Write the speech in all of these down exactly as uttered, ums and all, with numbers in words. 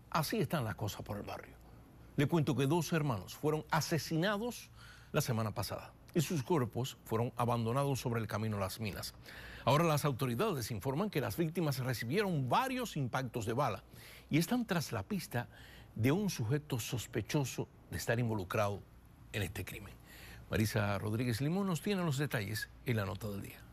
Así están las cosas por el barrio. Le cuento que dos hermanos fueron asesinados la semana pasada y sus cuerpos fueron abandonados sobre el camino a las minas. Ahora las autoridades informan que las víctimas recibieron varios impactos de bala y están tras la pista de un sujeto sospechoso de estar involucrado en este crimen. Marisa Rodríguez Limón nos tiene los detalles en la nota del día.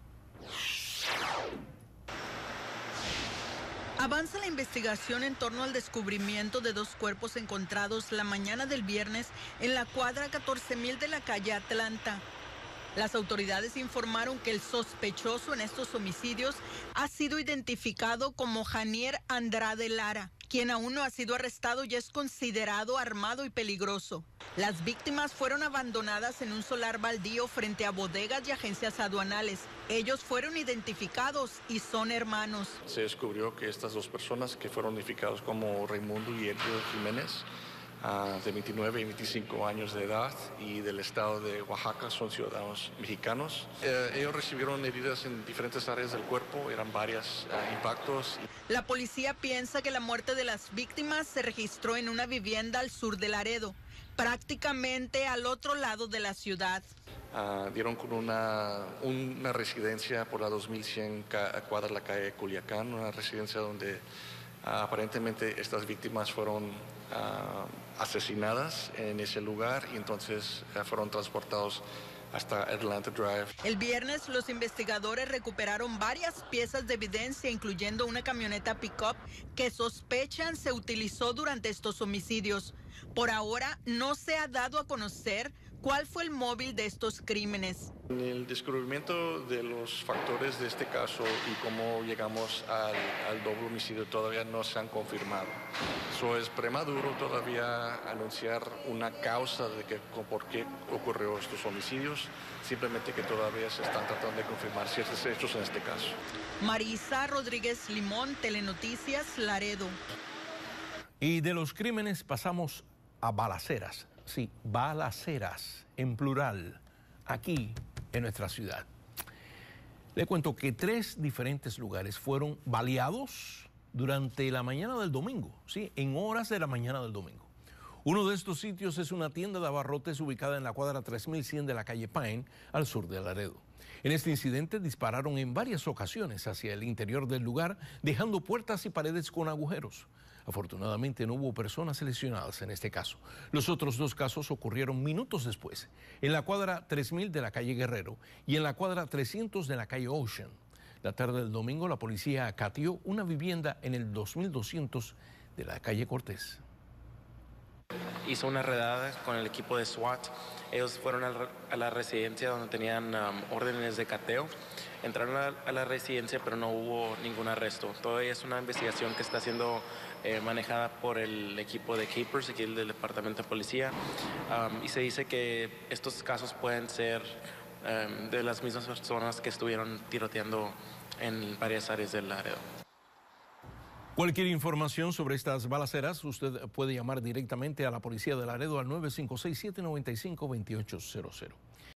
Avanza la investigación en torno al descubrimiento de dos cuerpos encontrados la mañana del viernes en la cuadra catorce mil de la calle Atlanta. Las autoridades informaron que el sospechoso en estos homicidios ha sido identificado como Janier Andrade Lara, quien aún no ha sido arrestado y es considerado armado y peligroso. Las víctimas fueron abandonadas en un solar baldío frente a bodegas y agencias aduanales. Ellos fueron identificados y son hermanos. Se descubrió que estas dos personas que fueron identificados como Raimundo y Elio Jiménez, uh, de veintinueve y veinticinco años de edad y del estado de Oaxaca, son ciudadanos mexicanos. Uh, ellos recibieron heridas en diferentes áreas del cuerpo, eran varios uh, impactos. La policía piensa que la muerte de las víctimas se registró en una vivienda al sur de Laredo, prácticamente al otro lado de la ciudad. Uh, dieron con una, una residencia por la dos mil cien cuadra la calle Culiacán, una residencia donde uh, aparentemente estas víctimas fueron uh, asesinadas en ese lugar y entonces uh, fueron transportados hasta Atlanta Drive. El viernes los investigadores recuperaron varias piezas de evidencia, incluyendo una camioneta pick-up que sospechan se utilizó durante estos homicidios. Por ahora no se ha dado a conocer cuál fue el móvil de estos crímenes. El descubrimiento de los factores de este caso y cómo llegamos al, al doble homicidio todavía no se han confirmado. Eso es prematuro todavía anunciar una causa de que, por qué ocurrió estos homicidios, simplemente que todavía se están tratando de confirmar ciertos hechos en este caso. Marisa Rodríguez Limón, Telenoticias, Laredo. Y de los crímenes pasamos a balaceras. Sí, balaceras en plural, aquí en nuestra ciudad. Le cuento que tres diferentes lugares fueron baleados durante la mañana del domingo, sí, en horas de la mañana del domingo. Uno de estos sitios es una tienda de abarrotes ubicada en la cuadra tres mil cien de la calle Pine, al sur de Laredo. En este incidente dispararon en varias ocasiones hacia el interior del lugar, dejando puertas y paredes con agujeros. Afortunadamente no hubo personas lesionadas en este caso. Los otros dos casos ocurrieron minutos después, en la cuadra tres mil de la calle Guerrero y en la cuadra trescientos de la calle Ocean. La tarde del domingo la policía acatió una vivienda en el dos mil doscientos de la calle Cortés. Hizo una redada con el equipo de SWAT. Ellos fueron a la residencia donde tenían um, órdenes de cateo. Entraron a, a la residencia, pero no hubo ningún arresto. Todavía es una investigación que está siendo eh, manejada por el equipo de Capers, aquí del Departamento de Policía. Um, y se dice que estos casos pueden ser um, de las mismas personas que estuvieron tiroteando en varias áreas del Laredo. Cualquier información sobre estas balaceras, usted puede llamar directamente a la policía de Laredo al nueve cinco seis, siete nueve cinco, dos ocho cero cero.